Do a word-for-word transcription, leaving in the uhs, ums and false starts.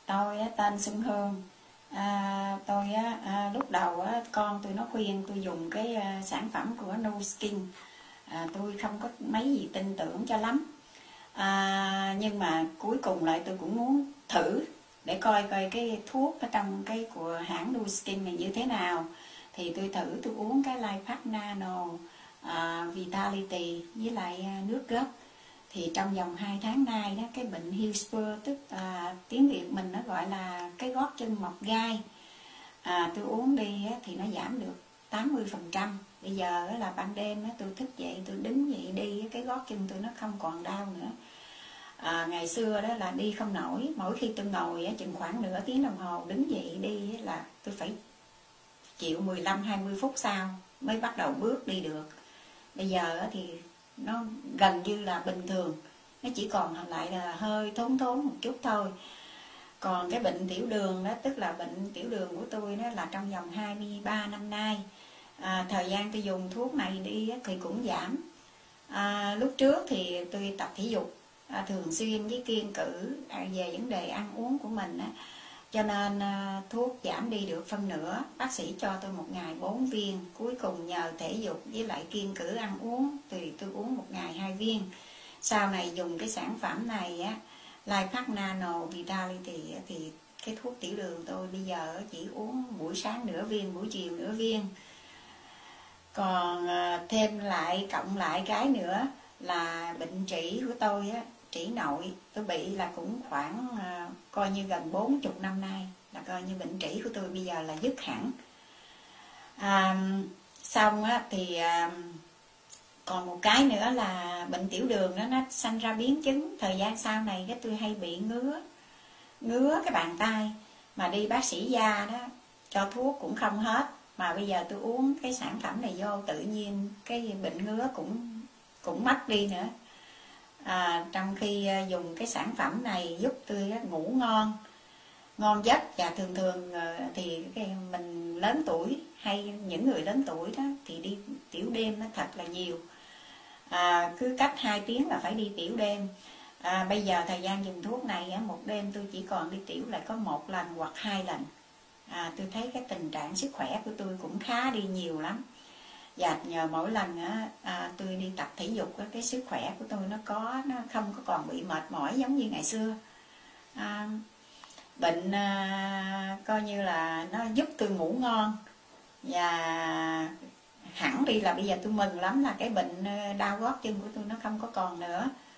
Tôi á, tên Xuân Hương. À, tôi á, à, lúc đầu á, con tôi nó khuyên tôi dùng cái à, sản phẩm của Nuskin. À, tôi không có mấy gì tin tưởng cho lắm. À, nhưng mà cuối cùng lại tôi cũng muốn thử để coi coi cái thuốc ở trong cái của hãng Nuskin này như thế nào. Thì tôi thử tôi uống cái Life Nano à, Vitality với lại à, nước gốc. Thì trong vòng hai tháng nay đó, cái bệnh Hillspur, tức à, tiếng Việt mình nó gọi là cái gót chân mọc gai, à, tôi uống đi á, thì nó giảm được tám mươi phần trăm. Bây giờ á, là ban đêm á, tôi thức dậy tôi đứng dậy đi, cái gót chân tôi nó không còn đau nữa. À, ngày xưa đó là đi không nổi, mỗi khi tôi ngồi á, chừng khoảng nửa tiếng đồng hồ đứng dậy đi á, là tôi phải chịu mười lăm hai mươi phút sau mới bắt đầu bước đi được. Bây giờ á, thì nó gần như là bình thường, nó chỉ còn lại là hơi thốn thốn một chút thôi. Còn cái bệnh tiểu đường đó, tức là bệnh tiểu đường của tôi đó là trong vòng hai mươi ba năm nay, à, thời gian tôi dùng thuốc này đi thì cũng giảm. À, lúc trước thì tôi tập thể dục à, thường xuyên với kiêng cữ à, về vấn đề ăn uống của mình á, cho nên à, thuốc giảm đi được phân nửa. Bác sĩ cho tôi một ngày bốn viên, cuối cùng nhờ thể dục với lại kiêng cữ ăn uống thì tôi uống một ngày hai viên. Sau này dùng cái sản phẩm này á, Life Nano Vitality, thì cái thuốc tiểu đường tôi bây giờ chỉ uống buổi sáng nửa viên, buổi chiều nửa viên. Còn à, thêm lại cộng lại cái nữa là bệnh trĩ của tôi á, trĩ nội tôi bị là cũng khoảng à, coi như gần bốn mươi năm nay, là coi như bệnh trĩ của tôi bây giờ là dứt hẳn. À, xong á thì à, còn một cái nữa là bệnh tiểu đường đó, nó sanh ra biến chứng. Thời gian sau này cái tôi hay bị ngứa ngứa cái bàn tay, mà đi bác sĩ da đó cho thuốc cũng không hết, mà bây giờ tôi uống cái sản phẩm này vô tự nhiên cái bệnh ngứa cũng cũng mất đi nữa. À, trong khi dùng cái sản phẩm này giúp tôi ngủ ngon ngon giấc. Và thường thường thì cái mình lớn tuổi hay những người lớn tuổi đó thì đi tiểu đêm nó thật là nhiều, à, cứ cách hai tiếng là phải đi tiểu đêm. À, bây giờ thời gian dùng thuốc này một đêm tôi chỉ còn đi tiểu lại có một lần hoặc hai lần. À, tôi thấy cái tình trạng sức khỏe của tôi cũng khá đi nhiều lắm. Và nhờ mỗi lần á, à, tôi đi tập thể dục á, cái sức khỏe của tôi nó có nó không có còn bị mệt mỏi giống như ngày xưa. À, bệnh à, coi như là nó giúp tôi ngủ ngon, và hẳn đi là bây giờ tôi mừng lắm là cái bệnh đau gót chân của tôi nó không có còn nữa.